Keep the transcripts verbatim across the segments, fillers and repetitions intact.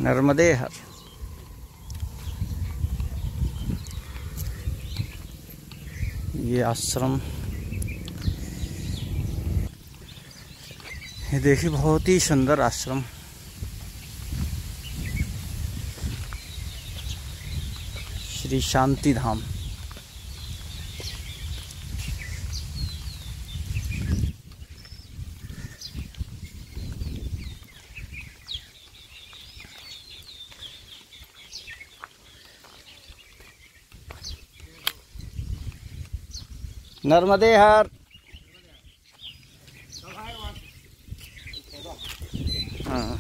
नर्मदे हर। ये आश्रम, ये देखिए बहुत ही सुंदर आश्रम। श्री शांति धाम। नर्मदे हर। हाँ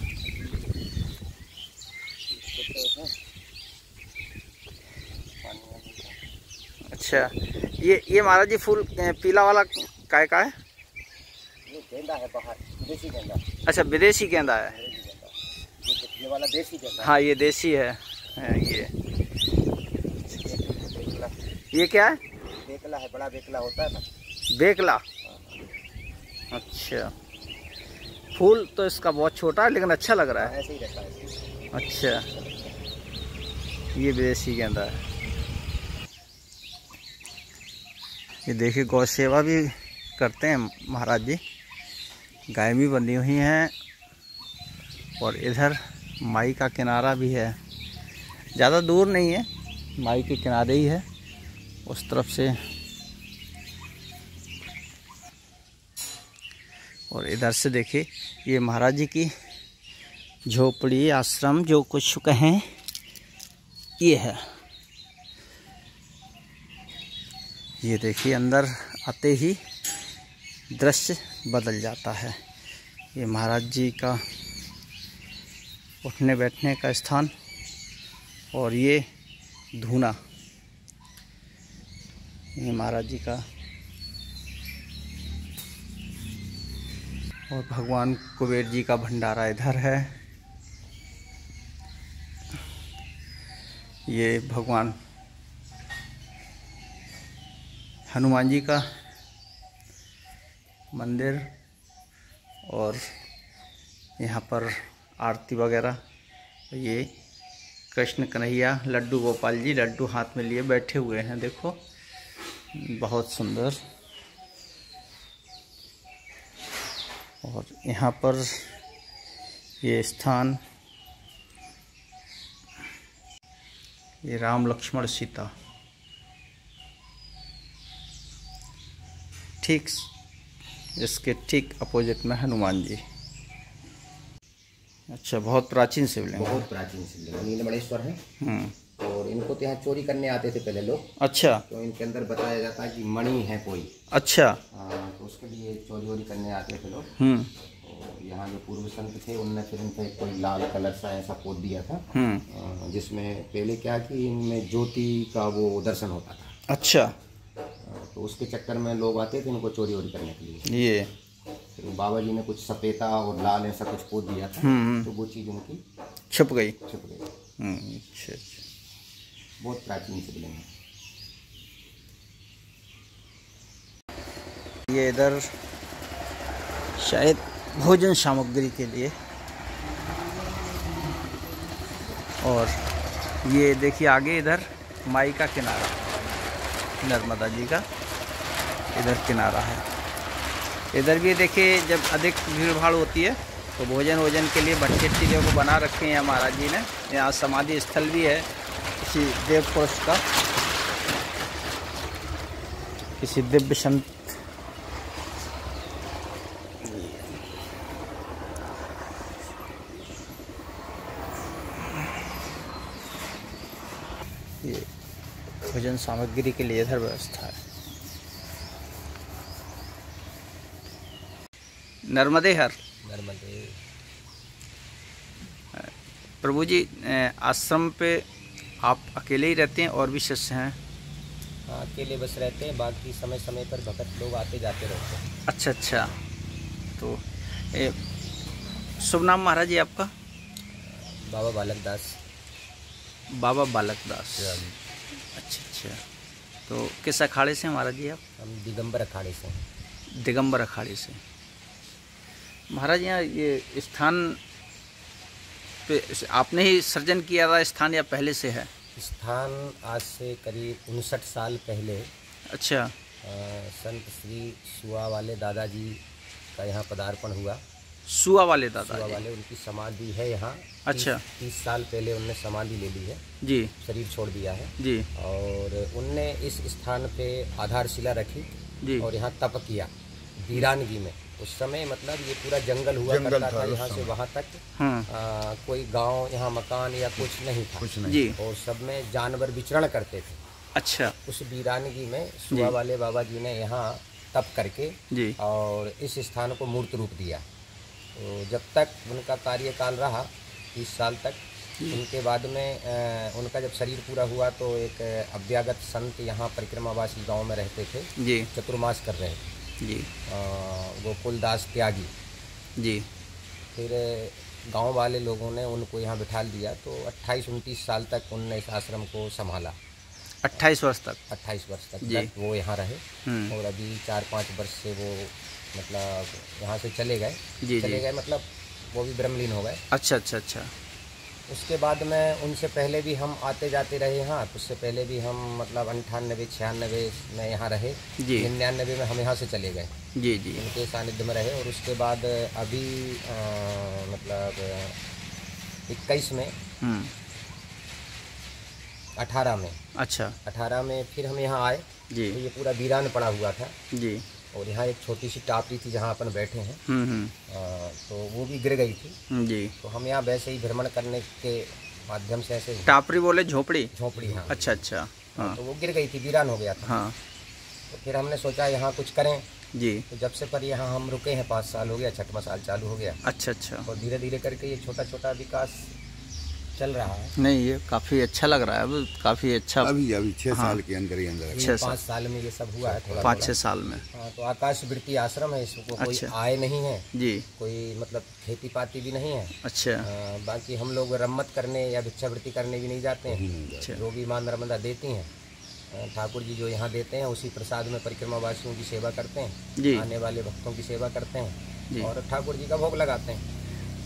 अच्छा, ये ये महाराज जी फूल पीला वाला काय का है? ये गेंदा है, बाहर देसी गेंदा। अच्छा विदेशी गेंदा है। ये वाला देसी गेंदा। हाँ ये देसी है, है ये। ये क्या है? बेकला है, बड़ा बेकला होता है ना। बेकला। अच्छा, फूल तो इसका बहुत छोटा है लेकिन अच्छा लग रहा है। ऐसे ही रहता है। अच्छा, ये विदेशी गेंदा है। ये देखिए गौ सेवा भी करते हैं महाराज जी। गाय भी बंधी हुई हैं और इधर माई का किनारा भी है। ज़्यादा दूर नहीं है, माई के किनारे ही है उस तरफ से। और इधर से देखिए ये महाराज जी की झोपड़ी आश्रम जो कुछ कहें ये है। ये देखिए अंदर आते ही दृश्य बदल जाता है। ये महाराज जी का उठने बैठने का स्थान और ये धूना, ये महाराज जी का। और भगवान कुबेर जी का भंडारा इधर है। ये भगवान हनुमान जी का मंदिर और यहाँ पर आरती वगैरह। ये कृष्ण कन्हैया लड्डू गोपाल जी लड्डू हाथ में लिए बैठे हुए हैं, देखो बहुत सुंदर। और यहाँ पर ये स्थान, ये राम लक्ष्मण सीता, ठीक इसके ठीक अपोजिट में हनुमान जी। अच्छा, बहुत प्राचीन शिवलिंग। बहुत प्राचीन शिवलिंग नीलमणेश्वर है। और इनको तो यहाँ चोरी करने आते थे पहले लोग। अच्छा, तो इनके अंदर बताया जाता है कि मणि है कोई। अच्छा, हाँ, तो उसके लिए चोरी वोरी करने आते थे लोग। हम्म। और यहाँ जो पूर्व संत थे उनने फिर इन पे कोई लाल कलर सा ऐसा पोत दिया था, जिसमें पहले क्या कि इनमें ज्योति का वो दर्शन होता था। अच्छा, तो उसके चक्कर में लोग आते थे इनको चोरी वोरी करने के लिए। ये फिर बाबा जी ने कुछ सफेदा और लाल ऐसा कुछ पोत दिया था, तो वो चीज़ उनकी छुप गई। छुप गई। अच्छा अच्छा, बहुत प्राचीन शिवलिंग है। ये इधर शायद भोजन सामग्री के लिए। और ये देखिए आगे इधर माई का किनारा, नर्मदा जी का इधर किनारा है। इधर भी देखिए जब अधिक भीड़ भाड़ होती है तो भोजन वोजन के लिए भट्टे चीज़ों को बना रखे हैं महाराज जी ने। यहाँ समाधि स्थल भी है किसी देव पुरुष का, किसी दिव्य संत। ये भोजन सामग्री के लिए इधर व्यवस्था है। नर्मदे हर। नर्मदे। प्रभु जी आश्रम पे आप अकेले ही रहते हैं और भी शिष्य हैं? हाँ, अकेले बस रहते हैं, बाकी समय समय पर भक्त लोग आते जाते रहते हैं। अच्छा अच्छा, तो ए, शुभ नाम महाराज जी आपका? बाबा बालक दास। बाबा बालक दास। अच्छा अच्छा, तो किस अखाड़े से महाराज जी आप? हम दिगंबर अखाड़े से। दिगंबर अखाड़े से। महाराज यहाँ ये स्थान पे आपने ही सृजन किया था स्थान या पहले से है? स्थान आज से करीब उनसठ साल पहले अच्छा। आ, संत श्री सुआ वाले दादाजी का यहाँ पदार्पण हुआ। सुआ वाले दादा सुआ वाले उनकी समाधि है यहाँ। अच्छा। तीस साल पहले उनने समाधि ले ली है जी, शरीर छोड़ दिया है जी, और उनने इस स्थान पे आधारशिला रखी जी, और यहाँ तप किया वीरानगी में। उस समय मतलब ये पूरा जंगल हुआ जंगल करता था, यहाँ से वहाँ तक आ, कोई गांव यहाँ मकान या कुछ नहीं था कुछ नहीं। जी। और सब में जानवर विचरण करते थे। अच्छा। उस वीरानगी में सुआ वाले बाबा जी ने यहाँ तप करके जी और इस स्थान को मूर्त रूप दिया। तो जब तक उनका कार्यकाल रहा तीस साल तक, उनके बाद में आ, उनका जब शरीर पूरा हुआ तो एक अभ्यागत संत यहाँ परिक्रमावासी गांव में रहते थे जी, चतुर्मास कर रहे थे जी, गोकुलदास त्यागी जी। फिर गांव वाले लोगों ने उनको यहाँ बिठा दिया तो अट्ठाईस उनतीस साल तक उनने इस आश्रम को संभाला। अट्ठाईस वर्ष तक अट्ठाईस वर्ष तक जी वो यहाँ रहे और अभी चार पाँच वर्ष से वो मतलब यहाँ से चले गए जी चले गए मतलब वो भी ब्रह्मलीन हो गए। अच्छा अच्छा अच्छा। उसके बाद में उनसे पहले भी हम आते जाते रहे यहाँ। उससे पहले भी हम मतलब अंठानबे छियानबे में यहाँ रहे जी, निन्यानबे में हम यहाँ से चले गए जी जी, उनके सानिध्य में रहे। और उसके बाद अभी आ, मतलब इक्कीस में अठारह में अच्छा अठारह में फिर हम यहाँ आए जी। तो ये पूरा वीरान पड़ा हुआ था जी और यहाँ एक छोटी सी टापरी थी जहाँ अपन बैठे हैं आ, तो वो भी गिर गई थी जी। तो हम यहाँ वैसे ही भ्रमण करने के माध्यम से ऐसे टापरी बोले झोपड़ी झोपड़ी हाँ अच्छा अच्छा हाँ। तो वो गिर गई थी, वीरान हो गया था हाँ। तो फिर हमने सोचा यहाँ कुछ करें जी। तो जब से पर यहाँ हम रुके हैं पाँच साल हो गया, छठवां साल चालू हो गया। अच्छा अच्छा। और धीरे धीरे करके ये छोटा छोटा विकास चल रहा है। नहीं ये काफी अच्छा लग रहा है, अब काफी अच्छा अभी अभी छह हाँ। साल के अंदर ही अंदर छह पाँच साल में ये सब हुआ है थोड़ा पाँच छह साल में हाँ। तो आकाश वृत्ति आश्रम है, इसको कोई अच्छा। आय नहीं है जी, कोई मतलब खेती पाती भी नहीं है अच्छा। आ, बाकी हम लोग रम्मत करने या भिक्षावृत्ति करने भी नहीं जाते हैं। जो भी माँ नर्मदा देती हैं ठाकुर जी जो यहाँ देते हैं उसी प्रसाद में परिक्रमा वासियों की सेवा करते हैं, आने वाले भक्तों की सेवा करते हैं और ठाकुर जी का भोग लगाते हैं।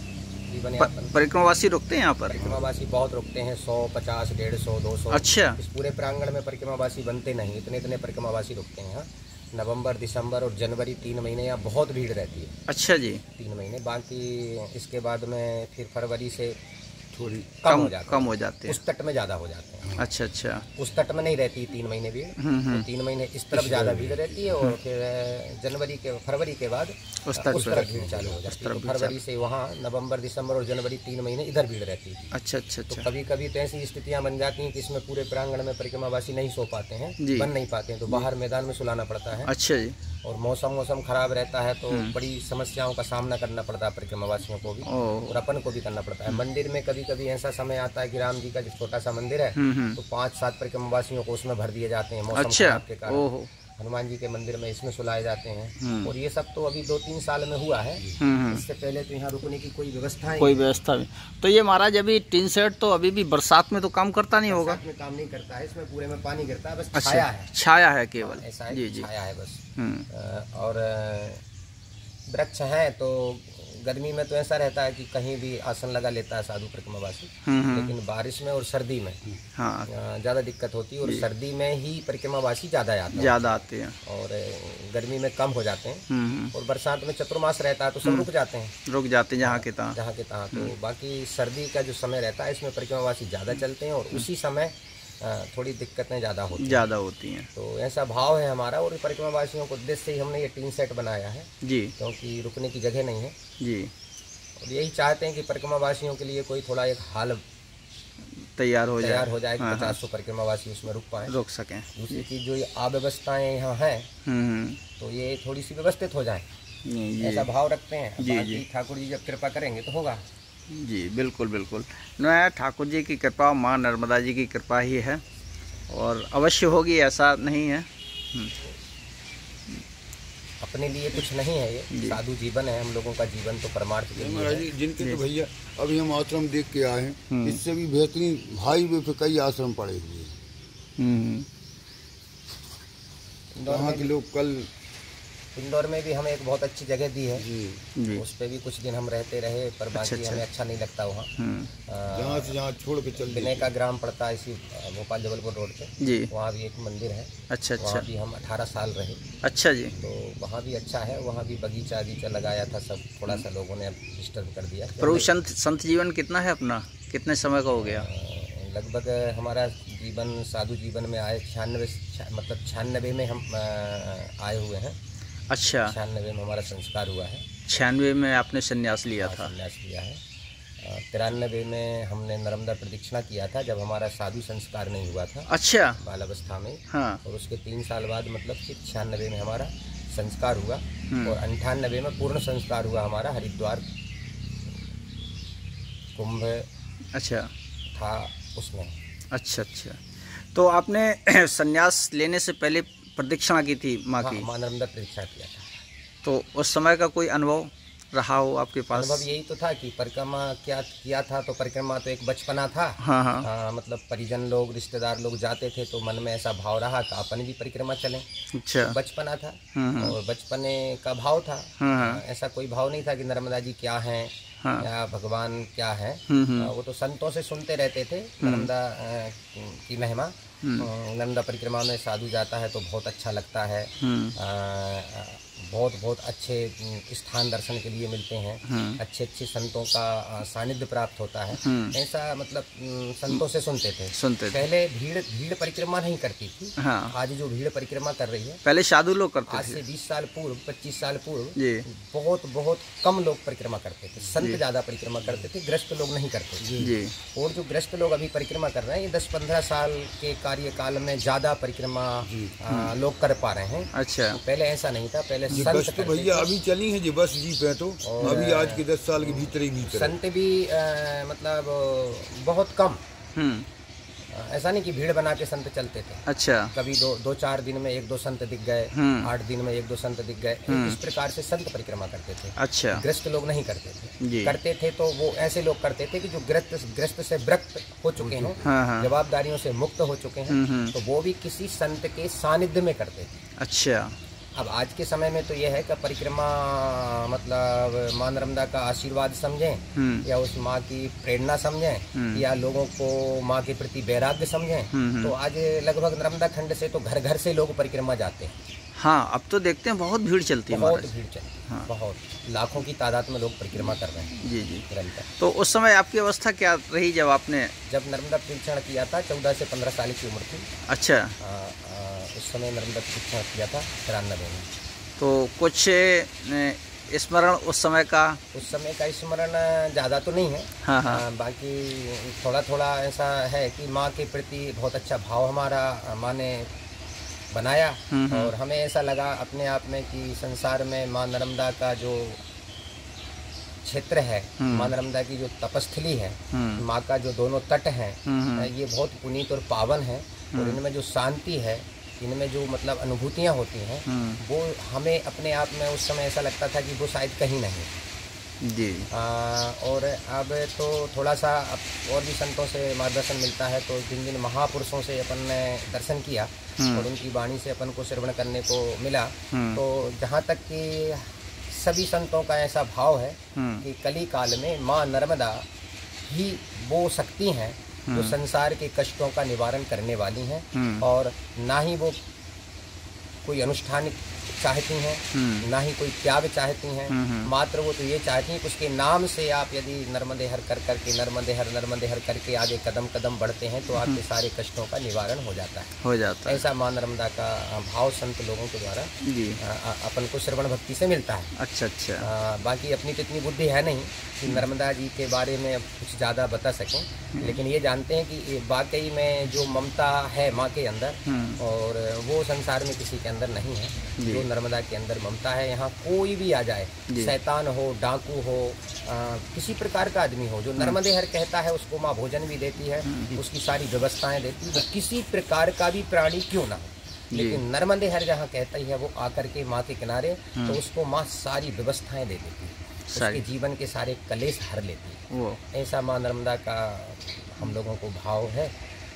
परिक्रमावासी रुकते हैं यहाँ पर? परिक्रमावासी बहुत रुकते हैं, सौ पचास डेढ़ सौ दो सौ अच्छा। इस पूरे प्रांगण में परिक्रमावासी बनते नहीं, इतने इतने परिक्रमावासी रुकते हैं यहाँ। नवंबर दिसंबर और जनवरी तीन महीने यहाँ बहुत भीड़ रहती है। अच्छा जी। तीन महीने बाकी इसके बाद में फिर फरवरी से थोड़ी कम, कम हो जाती कम हो जाते हैं। उस तट में ज़्यादा हो जाते हैं। अच्छा अच्छा। उस तट में नहीं रहती तीन महीने भीड़, तो तीन महीने इस तरफ ज़्यादा भीड़ रहती है और फिर जनवरी के फरवरी के बाद उस तरफ भीड़ चालू हो जाती है। तो फरवरी से वहाँ नवंबर दिसंबर और जनवरी तीन महीने इधर भीड़ रहती है। अच्छा अच्छा। तो कभी कभी तो ऐसी स्थितियाँ बन जाती हैं कि इसमें पूरे प्रांगण में परिक्रमावासी नहीं सो पाते हैं, बन नहीं पाते हैं, तो बाहर मैदान में सुलाना पड़ता है। अच्छा जी। और मौसम मौसम खराब रहता है तो बड़ी समस्याओं का सामना करना पड़ता है परिक्रमावासियों को भी और अपन को भी करना पड़ता है। मंदिर में कभी कभी ऐसा समय आता है कि राम जी का जो छोटा सा मंदिर है तो पाँच सात परिक्रमावासियों को उसमें भर दिए जाते हैं मौसम खराब के कारण। हनुमान जी के मंदिर में इसमें सुलाए जाते हैं और ये सब तो अभी दो तीन साल में हुआ है। इससे पहले तो यहाँ रुकने की कोई व्यवस्था है कोई व्यवस्था नहीं। तो ये महाराज अभी टीन सेट तो अभी भी बरसात में तो काम करता नहीं होगा? बरसात में काम नहीं करता है, इसमें पूरे में पानी गिरता है, बस छाया है। छाया है केवल, ऐसा है जी जी छाया है बस। और वृक्ष है तो गर्मी में तो ऐसा रहता है कि कहीं भी आसन लगा लेता है साधु परिक्रमावासी, लेकिन बारिश में और सर्दी में हाँ ज़्यादा दिक्कत होती है और सर्दी में ही परिक्रमावासी ज़्यादा आते ज़्यादा आते हैं और गर्मी में कम हो जाते हैं और बरसात में चतुर्मास रहता है तो सब रुक जाते हैं रुक जाते हैं जहाँ के तहाँ जहाँ के तहाँ। तो बाकी सर्दी का जो समय रहता है इसमें परिक्रमावासी ज़्यादा चलते हैं और उसी समय थोड़ी दिक्कतें ज़्यादा होती ज़्यादा होती हैं। तो ऐसा भाव है हमारा और परिक्रमावासियों को उद्देश्य से ही हमने ये टीन सेट बनाया है जी, क्योंकि रुकने की जगह नहीं है जी। और यही चाहते हैं कि परिक्रमावासियों के लिए कोई थोड़ा एक हाल तैयार हो तैयार हो जाए कि पचास सौ परिक्रमावासी उसमें रुक पाए रुक सकें। दूसरी चीज़ जो ये अव्यवस्थाएँ यहाँ हैं तो ये थोड़ी सी व्यवस्थित हो जाए, ऐसा भाव रखते हैं। बाकी ठाकुर जी जब कृपा करेंगे तो होगा जी। बिल्कुल बिल्कुल, नया ठाकुर जी की कृपा, माँ नर्मदा जी की कृपा ही है और अवश्य होगी, ऐसा नहीं है। अपने लिए कुछ नहीं है, ये साधु जीवन है, हम लोगों का जीवन तो परमार्थ के लिए है। जिनके तो भैया अभी हम आश्रम देख के आए हैं, इससे भी बेहतरीन हाईवे पे कई आश्रम पड़े हुए हैं। वहाँ के लोग कल इंदौर में भी हमें एक बहुत अच्छी जगह दी है जी जी। उस पे भी कुछ दिन हम रहते रहे, पर बाकी अच्छा, हमें अच्छा नहीं लगता वहाँ। जहाँ से जहाँ छोड़ के चल बिने का ग्राम पड़ता है इसी भोपाल जबलपुर रोड पे जी। वहाँ भी एक मंदिर है। अच्छा अच्छा वहाँ भी हम अठारह साल रहे। अच्छा जी। तो वहाँ भी अच्छा है, वहाँ भी बगीचा बगीचा लगाया था, सब थोड़ा सा लोगों ने डिस्टर्ब कर दिया। प्रभु संत संत जीवन कितना है अपना, कितने समय का हो गया? लगभग हमारा जीवन साधु जीवन में आए छियानवे मतलब छियानवे में हम आए हुए हैं। अच्छा, छियानवे में हमारा संस्कार हुआ है। छियानवे में आपने संन्यास लिया था? संन्यास लिया है। तिरानवे में हमने नर्मदा प्रदक्षिणा किया था, जब हमारा साधु संस्कार नहीं हुआ था। अच्छा, बाल अवस्था में। हाँ। और उसके तीन साल बाद मतलब फिर छियानवे में हमारा संस्कार हुआ और अंठानवे में पूर्ण संस्कार हुआ हमारा। हरिद्वार कुंभ अच्छा था उसमें। अच्छा अच्छा। तो आपने संन्यास लेने से पहले प्रदक्षिणा की थी माँ हाँ, की? माँ नर्मदा प्रदक्षिणा किया था। तो उस समय का कोई अनुभव रहा हो आपके पास? अनुभव यही तो था कि परिक्रमा क्या किया था, तो परिक्रमा तो एक बचपना था। हाँ हाँ। आ, मतलब परिजन लोग रिश्तेदार लोग जाते थे तो मन में ऐसा भाव रहा कि अपन भी परिक्रमा चलें। अच्छा। तो बचपना था और बचपने का भाव था। हाँ। ऐसा कोई भाव नहीं था कि नर्मदा जी क्या हैं, हाँ। या भगवान क्या है। हम्म। वो तो संतों से सुनते रहते थे नर्मदा की महिमा। नर्मदा परिक्रमा में साधु जाता है तो बहुत अच्छा लगता है। आ, बहुत बहुत अच्छे स्थान दर्शन के लिए मिलते हैं, अच्छे अच्छे संतों का सानिध्य प्राप्त होता है। ऐसा मतलब संतों से सुनते थे सुनते थे। पहले भीड़ भीड़ परिक्रमा नहीं करती थी। हाँ। आज जो भीड़ परिक्रमा कर रही है, पहले साधु लोग करते आज थे। से बीस साल पूर्व पच्चीस साल पूर्व जी। बहुत बहुत कम लोग परिक्रमा करते थे। संत ज़्यादा परिक्रमा करते थे, ग्रस्त लोग नहीं करते थे। जी। और जो ग्रस्त लोग अभी परिक्रमा कर रहे हैं, ये दस पंद्रह साल के कार्यकाल में ज़्यादा परिक्रमा लोग कर पा रहे हैं। अच्छा। पहले ऐसा नहीं था। पहले बस तो भैया अभी चली है जी, बस जीप है तो अभी आज के दस साल के भीतर ही भीतर संत भी आ, मतलब बहुत कम। हम्म। ऐसा नहीं कि भीड़ बना के संत चलते थे। अच्छा। कभी दो दो चार दिन में एक दो संत दिख गए, आठ दिन में एक दो संत दिख गए, इस प्रकार से संत परिक्रमा करते थे। अच्छा। ग्रस्त लोग नहीं करते थे। करते थे तो वो ऐसे लोग करते थे कि जो ग्रस्त ग्रस्त से व्रक्त हो चुके हैं, हाँ हाँ। जवाबदारियों से मुक्त हो चुके हैं, तो वो भी किसी संत के सानिध्य में करते थे। अच्छा। अब आज के समय में तो यह है कि परिक्रमा मतलब माँ नर्मदा का आशीर्वाद समझें या उस माँ की प्रेरणा समझें या लोगों को माँ के प्रति वैराग्य समझें, तो आज लगभग नर्मदा खंड से तो घर घर से लोग परिक्रमा जाते हैं। हाँ, अब तो देखते हैं बहुत भीड़ चलती है। बहुत भीड़ चलती है। हाँ। बहुत लाखों की तादाद में लोग परिक्रमा कर रहे हैं। जी जी। निरंतर। तो उस समय आपकी अवस्था क्या रही जब आपने? जब नर्मदा प्रदक्षिणा किया था चौदह से पंद्रह साल की उम्र थी। अच्छा। आ, आ, उस समय नर्मदा प्रदक्षिणा किया था तिरानवे में। तो कुछ स्मरण उस समय का? उस समय का स्मरण ज़्यादा तो नहीं है। हाँ हाँ। आ, बाकी थोड़ा थोड़ा ऐसा है कि माँ के प्रति बहुत अच्छा भाव हमारा माँ ने बनाया और हमें ऐसा लगा अपने आप में कि संसार में माँ नर्मदा का जो क्षेत्र है, माँ नर्मदा की जो तपस्थली है, माँ का जो दोनों तट हैं, ये बहुत पुनीत और पावन है और इनमें जो शांति है, इनमें जो मतलब अनुभूतियाँ होती हैं, वो हमें अपने आप में उस समय ऐसा लगता था कि वो शायद कहीं नहीं जी। आ, और अब तो थोड़ा सा अब और भी संतों से मार्गदर्शन मिलता है, तो जिन जिन महापुरुषों से अपन ने दर्शन किया और उनकी वाणी से अपन को श्रवण करने को मिला, तो जहाँ तक कि सभी संतों का ऐसा भाव है कि कली काल में माँ नर्मदा ही वो शक्ति हैं जो संसार के कष्टों का निवारण करने वाली हैं और ना ही वो कोई अनुष्ठान चाहती हैं, ना ही कोई त्याग चाहती हैं, मात्र वो तो ये चाहती हैं कि उसके नाम से आप यदि नर्मदे हर कर करके नर्मदे हर नर्मदे हर करके आगे कदम कदम बढ़ते हैं तो आपके सारे कष्टों का निवारण हो जाता है हो जाता है। ऐसा माँ नर्मदा का भाव संत लोगों के द्वारा जी अपन को श्रवण भक्ति से मिलता है। अच्छा अच्छा। आ, बाकी अपनी तो इतनी बुद्धि है नहीं कि नर्मदा जी के बारे में कुछ ज़्यादा बता सकें, लेकिन ये जानते हैं कि वाकई में जो ममता है माँ के अंदर और वो संसार में किसी के अंदर नहीं है, जो नर्मदा के अंदर ममता है। यहाँ कोई भी आ जाए, शैतान हो, डाकू हो, आ, किसी प्रकार का आदमी हो, जो नर्मदे हर कहता है उसको माँ भोजन भी देती है, उसकी सारी व्यवस्थाएं देती है, किसी प्रकार का भी प्राणी क्यों ना हो, लेकिन नर्मदे हर जहाँ कहता ही है वो आकर के माँ के किनारे तो उसको माँ सारी व्यवस्थाएं दे देती है, उसके जीवन के सारे कलेश हर लेती है। ऐसा माँ नर्मदा का हम लोगों को भाव है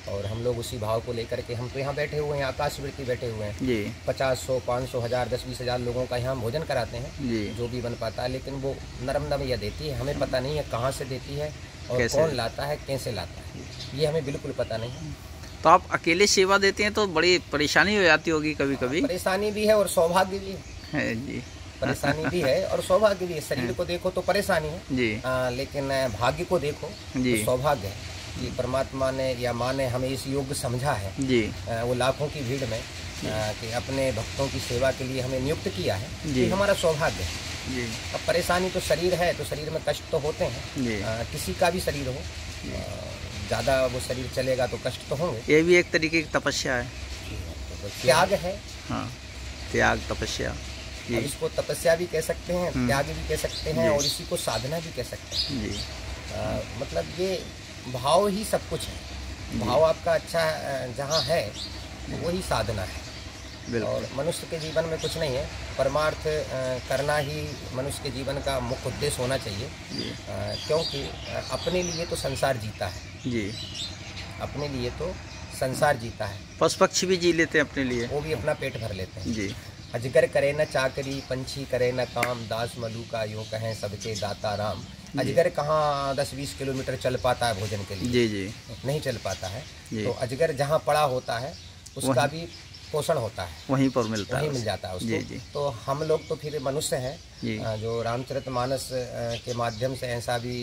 और हम लोग उसी भाव को लेकर के हम तो यहाँ बैठे हुए हैं, आकाशवृत्ति बैठे हुए हैं जी। पचास सौ पाँच सौ हज़ार दस बीस हज़ार लोगों का यहाँ हम भोजन कराते हैं जी। जो भी बन पाता है, लेकिन वो नर्मदा मैया देती है, हमें पता नहीं है कहाँ से देती है और कौन लाता है, कैसे लाता है, ये हमें बिल्कुल पता नहीं है। तो आप अकेले सेवा देते हैं तो बड़ी परेशानी हो जाती होगी कभी कभी? परेशानी भी है और सौभाग्य भी है जी। परेशानी भी है और सौभाग्य भी है। शरीर को देखो तो परेशानी है जी, आ, लेकिन भाग्य को देखो जी तो सौभाग्य है कि परमात्मा ने या माँ ने हमें इस योग्य समझा है जी। आ, वो लाखों की भीड़ में आ, कि अपने भक्तों की सेवा के लिए हमें नियुक्त किया है, जी। ये हमारा सौभाग्य है जी। अब परेशानी तो शरीर है तो शरीर में कष्ट तो होते हैं जी। आ, किसी का भी शरीर हो, ज़्यादा वो शरीर चलेगा तो कष्ट तो होंगे। ये भी एक तरीके की तपस्या है, तो त्याग है। हाँ, त्याग तपस्या। अब इसको तपस्या भी कह सकते हैं, त्याग भी कह सकते हैं और इसी को साधना भी कह सकते हैं जी। आ, मतलब ये भाव ही सब कुछ है। भाव आपका अच्छा जहाँ है वही साधना है और मनुष्य के जीवन में कुछ नहीं है। परमार्थ करना ही मनुष्य के जीवन का मुख्य उद्देश्य होना चाहिए, क्योंकि अपने लिए तो संसार जीता है जी। अपने लिए तो संसार जीता है। पशु पक्षी भी जी लेते हैं अपने लिए, वो भी अपना पेट भर लेते हैं जी। अजगर करे न चाकरी, पंछी करे न काम, दास मलू का यूँ कहें सबके दाता राम। अजगर कहाँ दस बीस किलोमीटर चल पाता है भोजन के लिए? जी जी, नहीं चल पाता है। तो अजगर जहाँ पड़ा होता है उसका भी पोषण होता है, वहीं पर मिलता है, वहीं मिल जाता है उसको। जी जी। तो हम लोग तो फिर मनुष्य हैं जो रामचरितमानस के माध्यम से ऐसा भी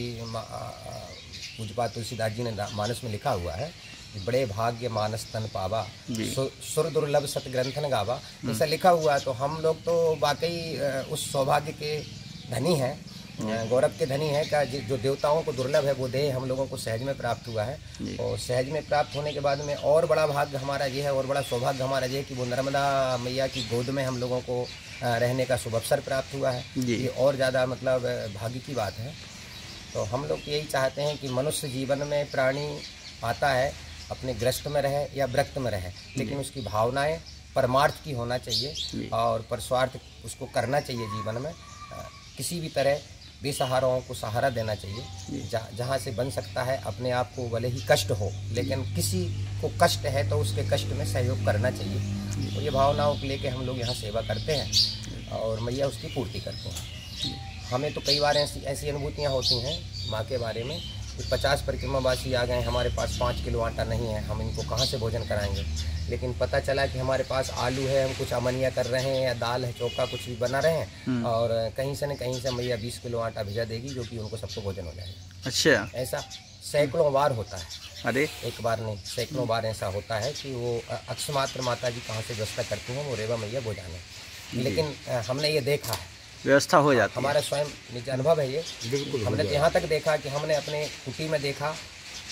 पूज्यपाद तुलसीदास जी ने मानस में लिखा हुआ है, बड़े भाग्य मानस तन पावा, सुर दुर्लभ सत ग्रंथन गावा, ऐसा लिखा हुआ है। तो हम लोग तो वाकई उस सौभाग्य के धनी हैं, गौरव के धनी है का जो देवताओं को दुर्लभ है वो देह हम लोगों को सहज में प्राप्त हुआ है। और सहज में प्राप्त होने के बाद में और बड़ा भाग्य हमारा ये है और बड़ा सौभाग्य हमारा ये है कि वो नर्मदा मैया की गोद में हम लोगों को रहने का शुभ अवसर प्राप्त हुआ है। ये और ज़्यादा मतलब भाग्य की बात है। तो हम लोग यही चाहते हैं कि मनुष्य जीवन में प्राणी आता है अपने ग्रस्त में रहे या व्रक्त में रहे, लेकिन उसकी भावनाएं परमार्थ की होना चाहिए और परस्वार्थ उसको करना चाहिए। जीवन में किसी भी तरह बेसहाराओं को सहारा देना चाहिए, जहाँ से बन सकता है। अपने आप को भले ही कष्ट हो, लेकिन किसी को कष्ट है तो उसके कष्ट में सहयोग करना चाहिए। तो ये भावनाओं को लेके हम लोग यहाँ सेवा करते हैं और मैया उसकी पूर्ति करते हैं। हमें तो कई बार ऐसी ऐसी अनुभूतियाँ होती हैं माँ के बारे में कि पचास परिक्रमावासी आ गए, हमारे पास पाँच किलो आटा नहीं है, हम इनको कहाँ से भोजन कराएंगे। लेकिन पता चला कि हमारे पास आलू है, हम कुछ अमनिया कर रहे हैं या दाल है, चोखा कुछ भी बना रहे हैं और कहीं से न कहीं से मैया बीस किलो आटा भेजा देगी जो कि उनको सबको भोजन हो जाएगा। अच्छा, ऐसा सैकड़ों बार होता है। अरे एक बार नहीं, सैकड़ों बार ऐसा होता है कि वो अक्षमात्र माता जी कहाँ से व्यवस्था करती हैं, वो रेवा मैया भोजाने। लेकिन हमने ये देखा है, व्यवस्था हो जाती है। हमारा स्वयं निज अनुभव है ये। बिल्कुल हमने यहाँ तक देखा कि हमने अपने कुटी में देखा आ,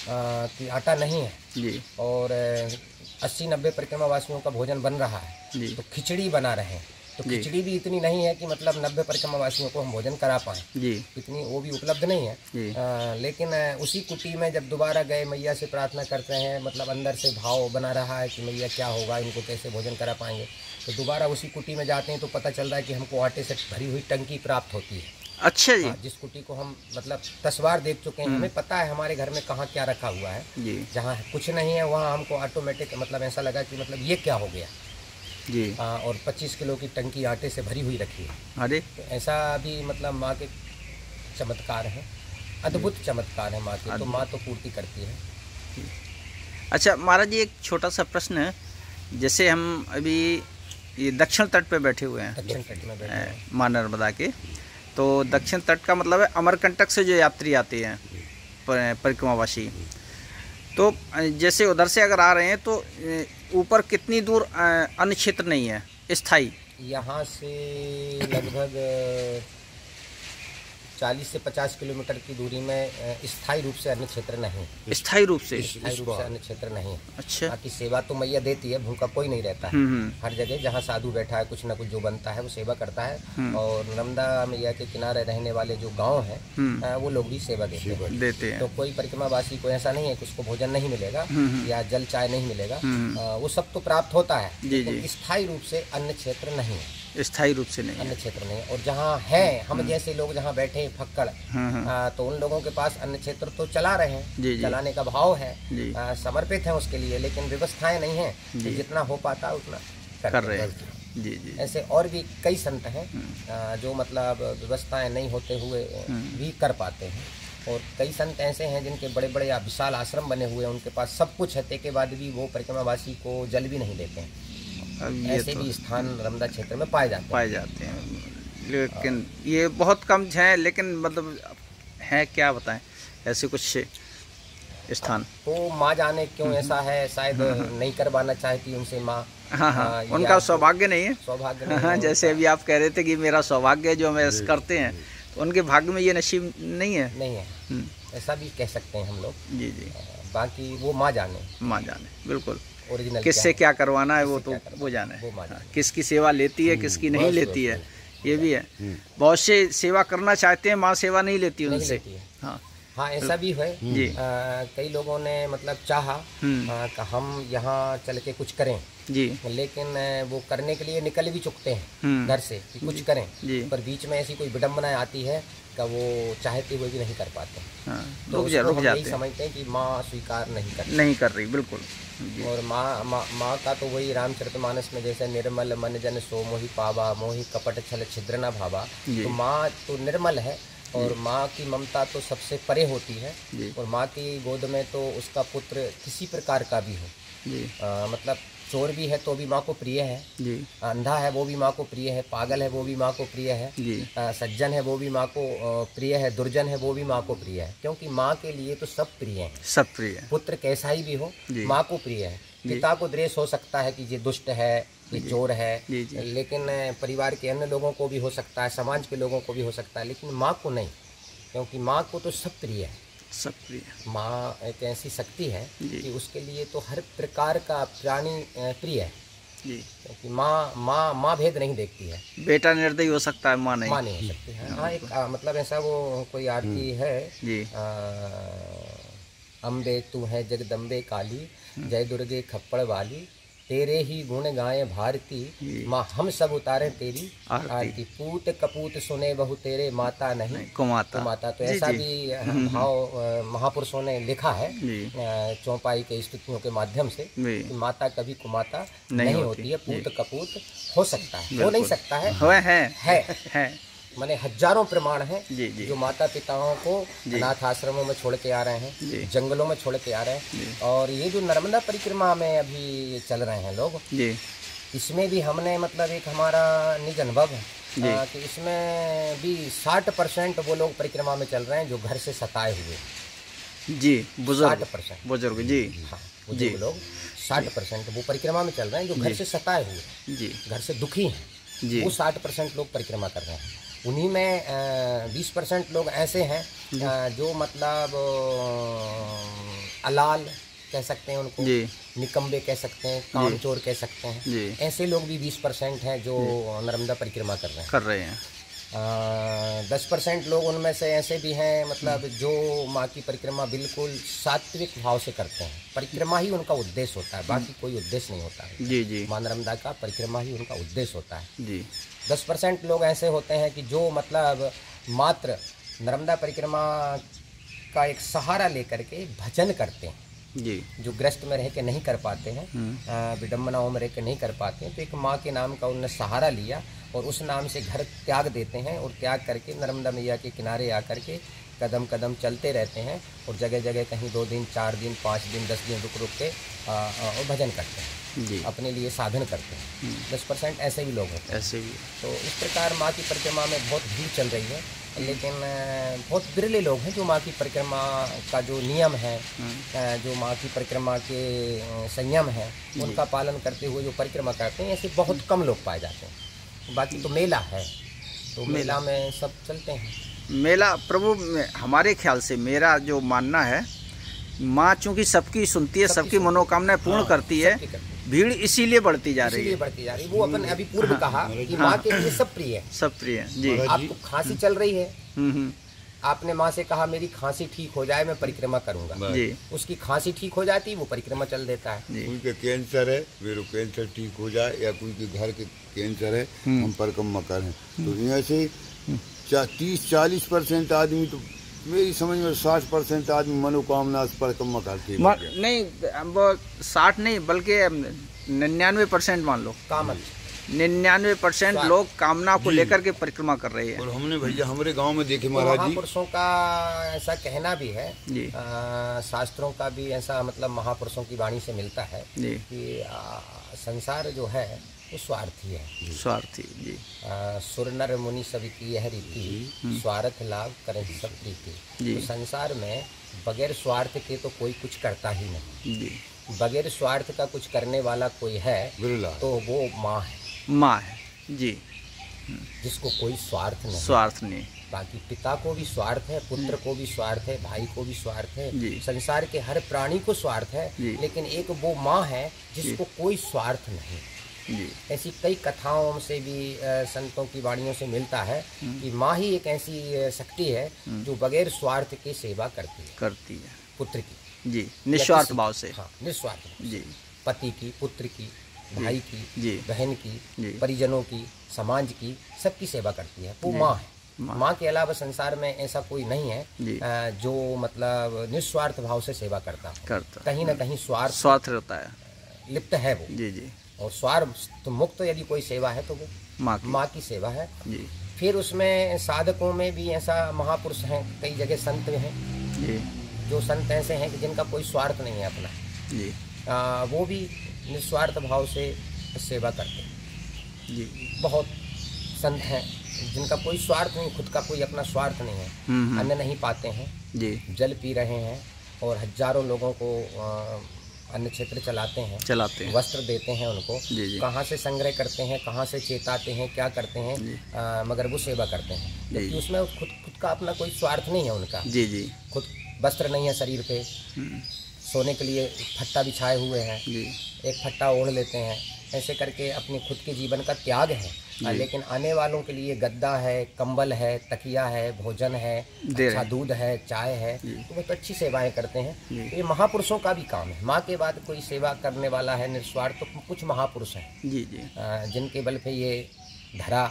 कि आटा नहीं है जी और अस्सी नब्बे परिक्रमावासियों का भोजन बन रहा है जी। तो खिचड़ी बना रहे हैं, तो खिचड़ी भी इतनी नहीं है कि मतलब नब्बे परिक्रमावासियों को हम भोजन करा पाएँ जी, इतनी वो भी उपलब्ध नहीं है। आ, लेकिन उसी कुटी में जब दोबारा गए मैया से प्रार्थना करते हैं, मतलब अंदर से भाव बना रहा है कि मैया क्या होगा, इनको कैसे भोजन करा पाएंगे। तो दोबारा उसी कुटी में जाते हैं तो पता चल रहा है कि हमको आटे से भरी हुई टंकी प्राप्त होती है। अच्छा जी। हाँ, जिस कुटी को हम मतलब दस बार देख चुके हैं, हमें पता है हमारे घर में कहाँ क्या रखा हुआ है जी। जहाँ कुछ नहीं है वहाँ हमको ऑटोमेटिक मतलब ऐसा लगा कि मतलब ये क्या हो गया जी। आ, और पच्चीस किलो की टंकी आटे से भरी हुई रखी है। अरे तो ऐसा भी मतलब माँ के चमत्कार है, अद्भुत चमत्कार है माँ के। तो माँ तो पूर्ति करती है। अच्छा महाराज जी, एक छोटा सा प्रश्न है, जैसे हम अभी ये दक्षिण तट पे बैठे हुए हैं, दक्षिण तट में बैठे हैं माँ नर्मदा के, तो दक्षिण तट का मतलब है अमरकंटक से जो यात्री आते हैं परिक्रमावासी, तो जैसे उधर से अगर आ रहे हैं तो ऊपर कितनी दूर अन्य क्षेत्र नहीं है स्थायी? यहाँ से लगभग चालीस से पचास किलोमीटर की दूरी में स्थायी रूप से अन्य क्षेत्र नहीं। स्थायी रूप से स्थायी रूप से अन्य क्षेत्र नहीं है। अच्छा। बाकी सेवा तो मैया देती है, भूखा कोई नहीं रहता है। हर जगह जहाँ साधु बैठा है कुछ ना कुछ जो बनता है वो सेवा करता है। और नर्मदा मैया के किनारे रहने वाले जो गांव हैं वो लोग भी सेवा देते हैं देते हैं। तो कोई परिक्रमावासी को ऐसा नहीं है कि उसको भोजन नहीं मिलेगा या जल चाय नहीं मिलेगा, वो सब तो प्राप्त होता है, लेकिन स्थायी रूप से अन्य क्षेत्र नहीं है। स्थायी रूप से नहीं, अन्य क्षेत्र नहीं। और जहाँ है हम जैसे लोग जहाँ बैठे हैं फक्कड़, आ, तो उन लोगों के पास अन्य क्षेत्र तो चला रहे हैं, जी, जी। चलाने का भाव है, आ, समर्पित है उसके लिए, लेकिन व्यवस्थाएं नहीं है, जितना हो पाता उतना कर, कर रहे हैं। जी जी। ऐसे और भी कई संत हैं जो मतलब व्यवस्थाएं नहीं होते हुए भी कर पाते हैं, और कई संत ऐसे हैं जिनके बड़े बड़े विशाल आश्रम बने हुए हैं, उनके पास सब कुछ है के बाद भी वो परिक्रमावासी को जल भी नहीं देते हैं। ऐसे तो भी स्थान नर्मदा क्षेत्र में पाए जाते पाए जाते हैं, लेकिन ये बहुत कम हैं, लेकिन मतलब हैं क्या बताएं ऐसे कुछ स्थान। तो माँ जाने क्यों ऐसा है, शायद नहीं करवाना चाहती उनसे माँ। हाँ हाँ, उनका सौभाग्य नहीं है, सौभाग्य नहीं हाँ, जैसे अभी आप कह रहे थे कि मेरा सौभाग्य है जो हम ऐसा करते हैं, तो उनके भाग्य में ये नसीब नहीं है। नहीं है, ऐसा भी कह सकते हैं हम लोग। जी जी। बाकी वो माँ जाने, माँ जाने, बिल्कुल। ओरिजिनल किससे क्या करवाना है वो तो वो जाने, हाँ, किसकी सेवा लेती है किसकी नहीं लेती है, ये भी है। बहुत से सेवा करना चाहते हैं, माँ सेवा नहीं लेती है उनसे। हाँ हाँ, ऐसा भी है जी। आ, कई लोगों ने मतलब चाहा कि हम यहाँ चल के कुछ करें जी, लेकिन वो करने के लिए निकल भी चुकते हैं घर से कि कुछ करें जी। पर बीच में ऐसी कोई विडम्बना आती है कि वो चाहते हुए भी नहीं कर पाते। हाँ, तो रुक जा, रुक जाते हैं, समझते हैं कि माँ स्वीकार नहीं कर नहीं कर रही, बिल्कुल। और माँ माँ का तो वही रामचरितमानस में जैसे निर्मल मन जन सो मोहि पावा, मोहि कपट छल छिद्र न भावा। तो माँ तो निर्मल है और माँ की ममता तो सबसे परे होती है, और माँ की गोद में तो उसका पुत्र किसी प्रकार का भी हो जी। आ, मतलब चोर भी है तो भी माँ को प्रिय है जी, अंधा है वो भी माँ को प्रिय है, पागल है वो भी माँ को प्रिय है जी, आ, सज्जन है वो भी माँ को प्रिय है, दुर्जन है वो भी माँ को प्रिय है, क्योंकि माँ के लिए तो सब प्रिय है, सब प्रिय है। पुत्र कैसा ही भी हो माँ को प्रिय है। पिता को द्वेष हो सकता है कि ये दुष्ट है, ये चोर है, जी, जी। लेकिन परिवार के अन्य लोगों को भी हो सकता है, समाज के लोगों को भी हो सकता है, लेकिन माँ को नहीं, क्योंकि माँ को तो सब प्रिय है, सब प्रिय। माँ एक ऐसी शक्ति है कि उसके लिए तो हर प्रकार का प्राणी प्रिय है जी, क्योंकि माँ माँ माँ भेद नहीं देखती है। बेटा निर्दयी हो सकता है, माँ नहीं, माँ नहीं हो सकती है। हाँ, एक आ, मतलब ऐसा वो कोई आरती है जी, अम्बे तू है जगदम्बे काली, जय दुर्गे खप्पड़ वाली, तेरे ही गुण गाए भारती, माँ हम सब उतारे तेरी आरती, पूत कपूत सुने बहु तेरे माता नहीं कुमाता, कुमाता। तो ऐसा भी भाव महापुरुषों ने लिखा है चौपाई के स्तुतियों के माध्यम से कि माता कभी कुमाता नहीं, नहीं होती है, पूत कपूत हो सकता है, हो नहीं सकता है, है, है, है, है। माने हजारों प्रमाण हैं जी, जी। जो माता पिताओं को अनाथ आश्रमों में छोड़ के आ रहे हैं, जंगलों में छोड़ के आ रहे हैं, और ये जो नर्मदा परिक्रमा में अभी चल रहे हैं लोग जी, इसमें भी हमने मतलब एक हमारा निज अनुभव है आ, कि इसमें भी साठ परसेंट वो लोग परिक्रमा में चल रहे हैं जो घर से सताए हुए जी, बुजुर्ग साठ परसेंट बुजुर्ग जी, हाँ बुजुर्ग लोग साठ परसेंट वो परिक्रमा में चल रहे हैं जो घर से सताए हुए जी, घर से दुखी हैं, वो साठ परसेंट लोग परिक्रमा कर रहे हैं। उन्हीं में बीस परसेंट लोग ऐसे हैं जो मतलब अलाल कह सकते हैं उनको, निकम्बे कह सकते हैं, कामचोर कह सकते हैं, ऐसे लोग भी बीस परसेंट हैं जो नर्मदा परिक्रमा कर रहे हैं कर रहे हैं दस परसेंट लोग उनमें से ऐसे भी हैं मतलब जो माँ की परिक्रमा बिल्कुल सात्विक भाव से करते हैं, परिक्रमा ही उनका उद्देश्य होता है, बाकी कोई उद्देश्य नहीं होता है जी जी, माँ नर्मदा का परिक्रमा ही उनका उद्देश्य होता है जी। दस परसेंट लोग ऐसे होते हैं कि जो मतलब मात्र नर्मदा परिक्रमा का एक सहारा लेकर के भजन करते हैं जी, जो ग्रस्त में रह के नहीं कर पाते हैं, विडम्बनाओं में रह के नहीं कर पाते हैं, तो एक माँ के नाम का उन्होंने सहारा लिया और उस नाम से घर त्याग देते हैं और त्याग करके नर्मदा मैया के किनारे आकर के कदम कदम चलते रहते हैं और जगह जगह कहीं दो दिन चार दिन पाँच दिन दस दिन रुक रुक के और भजन करते हैं जी, अपने लिए साधन करते हैं। दस परसेंट ऐसे भी लोग होते हैं ऐसे भी। तो इस प्रकार माँ की परिक्रमा में बहुत भीड़ चल रही है, लेकिन बहुत बिरले लोग हैं जो माँ की परिक्रमा का जो नियम है, जो माँ की परिक्रमा के संयम है उनका पालन करते हुए जो परिक्रमा करते हैं, ऐसे बहुत कम लोग पाए जाते हैं। बाकी तो मेला है, तो मेला में सब चलते हैं। मेला प्रभु हमारे ख्याल से मेरा जो मानना है, माँ चूँकि सबकी सुनती है, सबकी मनोकामनाएं पूर्ण करती है, भीड़ इसीलिए बढ़ती जा रही है बढ़ती जा रही है। वो अपन अभी पूर्व कहा कि माँ के लिए सब प्रिय है, सब प्रिय है जी। आपको खांसी चल रही है, आपने माँ से कहा मेरी खांसी ठीक हो जाए मैं परिक्रमा करूंगा जी। उसकी खांसी ठीक हो जाती वो परिक्रमा चल देता है। कोई के कैंसर है मेरे कैंसर ठीक हो जाए या कोई के घर के कैंसर है हम परिक्रमा करें तो ऐसे तीस चालीस परसेंट आदमी तो मेरी समझ में साठ परसेंट आदमी मनोकामना परिक्रमा करते हैं। नहीं वो साठ नहीं बल्कि निन्यानवे परसेंट मान लो कामन निन्यानवे परसेंट लोग कामना को लेकर के परिक्रमा कर रहे हैं। और हमने भैया हमारे गांव में देखे महाराज जी महापुरुषों का ऐसा कहना भी है जी। आ, शास्त्रों का भी ऐसा मतलब महापुरुषों की वाणी से मिलता है जी। कि आ, संसार जो है वो स्वार्थी है स्वार्थी जी। आ, सुर नर मुनि सभी की यह रीति स्वार्थ लाभ करें सब प्रीति। तो संसार में बगैर स्वार्थ के तो कोई कुछ करता ही नहीं जी। बगैर स्वार्थ का कुछ करने वाला कोई है तो वो माँ है माँ है जी। जिसको कोई स्वार्थ नहीं स्वार्थ नहीं। बाकी पिता को भी स्वार्थ है पुत्र को भी स्वार्थ है भाई को भी स्वार्थ है संसार के हर प्राणी को स्वार्थ है लेकिन एक वो माँ है जिसको कोई स्वार्थ नहीं जी। ऐसी कई कथाओं से भी संतों की वाणियों से मिलता है कि माँ ही एक ऐसी शक्ति है जो बगैर स्वार्थ के सेवा करती है करती है पुत्र की जी निस्वार्थ भाव से। हाँ निस्वार्थ जी। पति की पुत्र की भाई की जी। बहन की परिजनों की समाज की सबकी सेवा करती है वो माँ है। माँ के अलावा संसार में ऐसा कोई नहीं है जो मतलब निस्वार्थ भाव से सेवा करता है। कहीं ना कहीं स्वार्थ स्वार्थ रहता है लिप्त है वो जी जी। और स्वार्थ मुक्त यदि कोई सेवा है तो वो माँ की, माँ की सेवा है जी। फिर उसमें साधकों में भी ऐसा महापुरुष हैं कई जगह संत हैं जी। जो संत ऐसे हैं कि जिनका कोई स्वार्थ नहीं है अपना जी। आ, वो भी निस्वार्थ भाव से सेवा करते हैं जी। बहुत संत हैं जिनका कोई स्वार्थ नहीं खुद का कोई अपना स्वार्थ नहीं है अन्न नहीं पाते हैं जी। जल पी रहे हैं और हजारों लोगों को अन्न क्षेत्र चलाते हैं चलाते हैं वस्त्र देते हैं उनको कहाँ से संग्रह करते हैं कहाँ से चेताते हैं क्या करते हैं आ, मगर वो सेवा करते हैं क्योंकि उसमें खुद खुद का अपना कोई स्वार्थ नहीं है उनका जी जी। खुद वस्त्र नहीं है शरीर पे सोने के लिए फट्टा बिछाए हुए हैं एक फट्टा ओढ़ लेते हैं ऐसे करके अपने खुद के जीवन का त्याग है लेकिन आने वालों के लिए गद्दा है कंबल है तकिया है भोजन है अच्छा दूध है चाय है तो बहुत अच्छी सेवाएं करते हैं। तो ये महापुरुषों का भी काम है। माँ के बाद कोई सेवा करने वाला है निस्वार्थ तो कुछ महापुरुष हैं जी जी जिनके बल पे ये धरा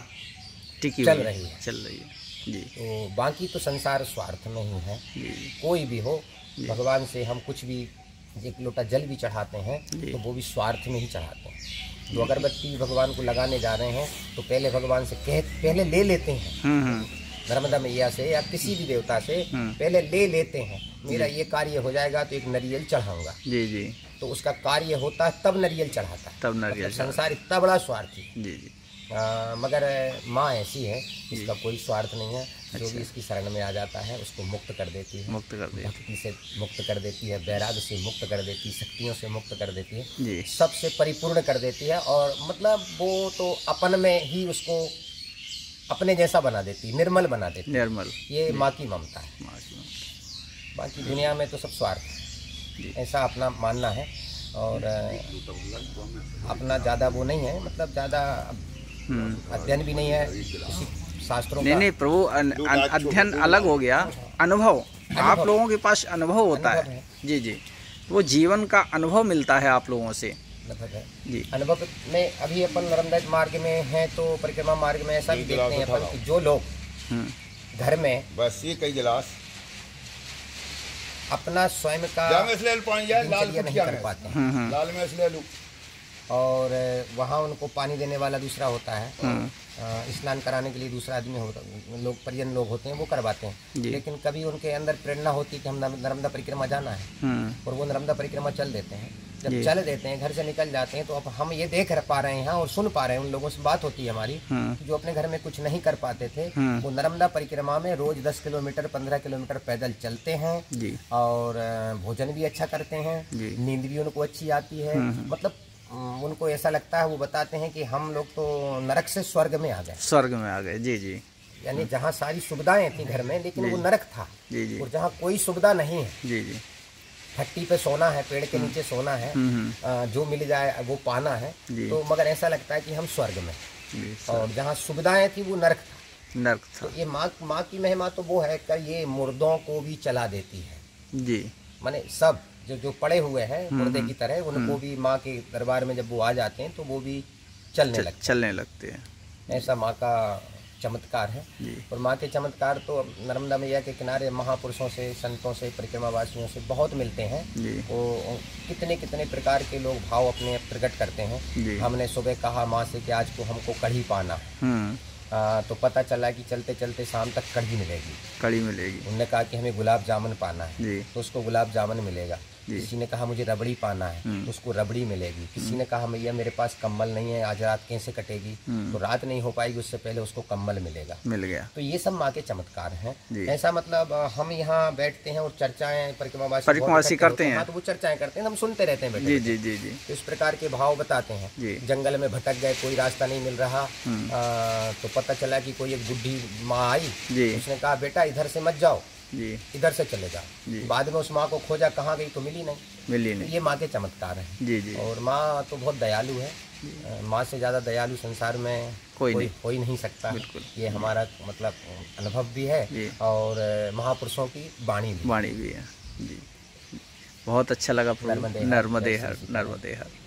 चल रही है चल रही है जी। तो बाकी तो संसार स्वार्थ में ही है कोई भी हो भगवान से हम कुछ भी एक लोटा जल भी चढ़ाते हैं तो वो भी स्वार्थ में ही चढ़ाते हैं। तो अगरबत्ती भगवान को लगाने जा रहे हैं तो पहले भगवान से कह पहले ले लेते हैं नर्मदा मैया से या किसी भी देवता से पहले ले लेते हैं मेरा ये कार्य हो जाएगा तो एक नारियल चढ़ाऊंगा जी जी। तो उसका कार्य होता है तब नारियल चढ़ाता है तब नारियल मतलब संसार इतना बड़ा स्वार्थी जी जी। आ, मगर माँ ऐसी है इसका कोई स्वार्थ नहीं है जो अच्छा। भी इसकी शरण में आ जाता है उसको मुक्त कर देती है मुक्त कर देती है भक्ति से मुक्त कर देती है वैराग्य से मुक्त कर देती है शक्तियों से मुक्त कर देती है सबसे परिपूर्ण कर देती है और मतलब वो तो अपन में ही उसको अपने जैसा बना देती है निर्मल बना देती है निर्मल। ये माँ की ममता है बाकी दुनिया में तो सब स्वार्थ ऐसा अपना मानना है और अपना ज़्यादा वो नहीं है मतलब ज़्यादा अध्ययन भी नहीं है शास्त्रों नहीं नहीं प्रभु अध्ययन अलग हो गया अनुभव आप लोगों के पास अनुभव होता है जी जी वो जीवन का अनुभव मिलता है आप लोगों से जी। अनुभव में अभी अपन नर्मदा मार्ग में हैं तो परिक्रमा मार्ग में ऐसा भी देखते हैं अपन कि जो लोग घर में बस ये कई गिलास अपना स्वयं का नहीं कर पाते हैं लाल में इसलिए लूं और वहाँ उनको पानी देने वाला दूसरा होता है स्नान कराने के लिए दूसरा आदमी होता लोग परिजन लोग होते हैं वो करवाते हैं लेकिन कभी उनके अंदर प्रेरणा होती है कि हम नर्मदा परिक्रमा जाना है और वो नर्मदा परिक्रमा चल देते हैं जब चल देते हैं घर से निकल जाते हैं तो अब हम ये देख पा रहे हैं और सुन पा रहे हैं उन लोगों से बात होती है हमारी जो अपने घर में कुछ नहीं कर पाते थे वो नर्मदा परिक्रमा में रोज दस किलोमीटर पंद्रह किलोमीटर पैदल चलते हैं और भोजन भी अच्छा करते हैं नींद भी उनको अच्छी आती है मतलब उनको ऐसा लगता है वो बताते हैं कि हम लोग तो नरक से स्वर्ग में आ गए स्वर्ग में आ गए जी जी। यानी जहाँ सारी सुविधाएं थी घर में लेकिन वो नरक था जी जी। और जहाँ कोई सुविधा नहीं है जी जी फट्टी पे सोना है पेड़ के नीचे सोना है जो मिल जाए वो पाना है तो मगर ऐसा लगता है कि हम स्वर्ग में और जहाँ सुविधाएं थी वो नरक था नर्क था। तो ये माँ माँ की महिमा तो वो है कि ये मुर्दों को भी चला देती है जी। माने सब जो जो पड़े हुए हैं मुर्दे की तरह, उनको भी माँ के दरबार में जब वो आ जाते हैं तो वो भी चलने लगते चलने लगते हैं। ऐसा माँ का चमत्कार है। और माँ के चमत्कार तो नर्मदा मैया के किनारे महापुरुषों से, संतों से, परिक्रमावासियों से बहुत मिलते हैं। वो कितने कितने प्रकार के लोग भाव अपने प्रकट करते हैं। हमने सुबह कहा माँ से कि आज को हमको कढ़ी पाना, आ, तो पता चला कि चलते चलते शाम तक कढ़ी मिलेगी कढ़ी मिलेगी। उन्होंने कहा कि हमें गुलाब जामुन पाना है, तो उसको गुलाब जामुन मिलेगा। किसी ने कहा मुझे रबड़ी पाना है, तो उसको रबड़ी मिलेगी। किसी ने कहा मैया मेरे पास कम्बल नहीं है, आज रात कैसे कटेगी, तो रात नहीं हो पाएगी, उससे पहले उसको कम्बल मिलेगा, मिल गया। तो ये सब माँ के चमत्कार हैं। ऐसा मतलब हम यहाँ बैठते हैं और चर्चाएं परिक्रमावासी परिक्रमावासी करते हैं, तो वो चर्चाएं करते हैं, हम सुनते रहते हैं बैठे। जी जी जी जी। तो इस प्रकार के भाव बताते हैं। जंगल में भटक गए, कोई रास्ता नहीं मिल रहा, तो पता चला कि कोई एक बुढ़ी माँ आई, उसने कहा बेटा इधर से मत जाओ, जी इधर से चले जाओ। बाद में उस माँ को खोजा, कहाँ गई तो मिली नहीं, मिली नहीं। ये माँ के चमत्कार हैं। जी जी। और माँ तो बहुत दयालु है, माँ से ज़्यादा दयालु संसार में कोई कोई, नहीं। कोई नहीं सकता। बिल्कुल। ये हमारा मतलब अनुभव भी है और महापुरुषों की वाणी भी वाणी भी है। जी बहुत अच्छा लगा। नर्मदे हर, नर्मदे हर।